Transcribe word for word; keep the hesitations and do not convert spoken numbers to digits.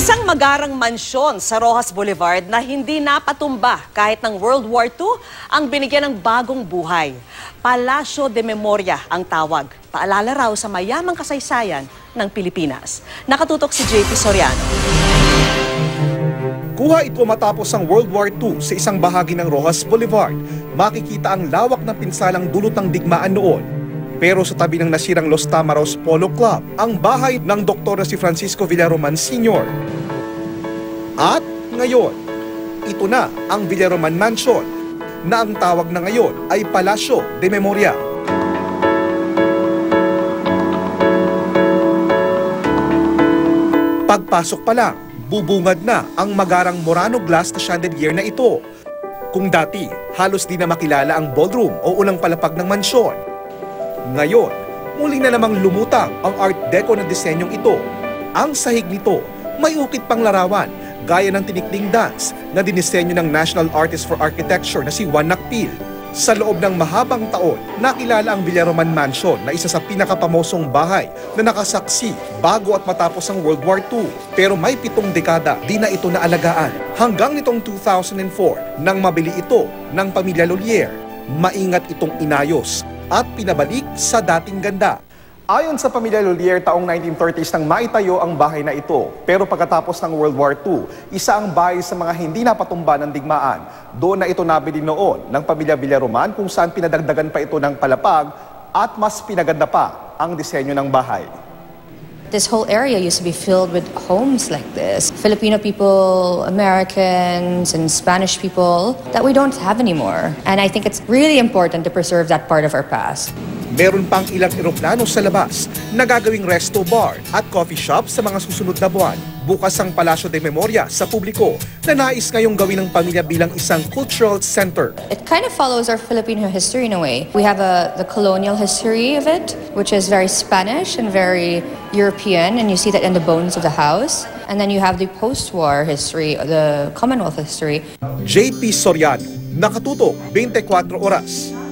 Isang magarang mansyon sa Roxas Boulevard na hindi napatumba kahit ng World War Two ang binigyan ng bagong buhay. Palacio de Memoria ang tawag. Paalala raw sa mayamang kasaysayan ng Pilipinas. Nakatutok si J P Soriano. Kuha ito matapos ang World War Two sa isang bahagi ng Roxas Boulevard. Makikita ang lawak ng pinsalang dulot ng digmaan noon. Pero sa tabi ng nasirang Los Tamaros Polo Club, ang bahay ng doktor na si Francisco Villaroman Senior At ngayon, ito na ang Villaroman Mansion na ang tawag na ngayon ay Palacio de Memoria. Pagpasok pa lang, bubungad na ang magarang Murano glass na chandelier na ito. Kung dati, halos di na makilala ang ballroom o unang palapag ng mansyon. Ngayon, muling na namang lumutang ang Art Deco na disenyong ito. Ang sahig nito may ukit pang larawan gaya ng tinikling dance na dinisenyo ng National Artist for Architecture na si Juan Nakpil. Sa loob ng mahabang taon, nakilala ang Villaroman Mansion na isa sa pinakapamosong bahay na nakasaksi bago at matapos ang World War Two. Pero may pitong dekada di na ito naalagaan. Hanggang nitong two thousand four, nang mabili ito ng pamilya Lolier, maingat itong inayos at pinabalik sa dating ganda. Ayon sa pamilya Lolier, taong nineteen thirties nang maitayo ang bahay na ito. Pero pagkatapos ng World War Two, isa ang bahay sa mga hindi napatumba ng digmaan. Doon na ito nabili noon ng pamilya Villaroman kung saan pinadagdagan pa ito ng palapag at mas pinaganda pa ang disenyo ng bahay. This whole area used to be filled with homes like this. Filipino people, Americans, and Spanish people that we don't have anymore. And I think it's really important to preserve that part of our past. Meron pang ilang eroplano sa labas na gagawing resto bar at coffee shop sa mga susunod na buwan. Bukas ang Palacio de Memoria sa publiko na nais ngayong gawin ng pamilya bilang isang cultural center. It kind of follows our Filipino history in a way. We have a, the colonial history of it, which is very Spanish and very European, and you see that in the bones of the house. And then you have the post-war history, the Commonwealth history. J P Soriano, nakatutok twenty-four oras.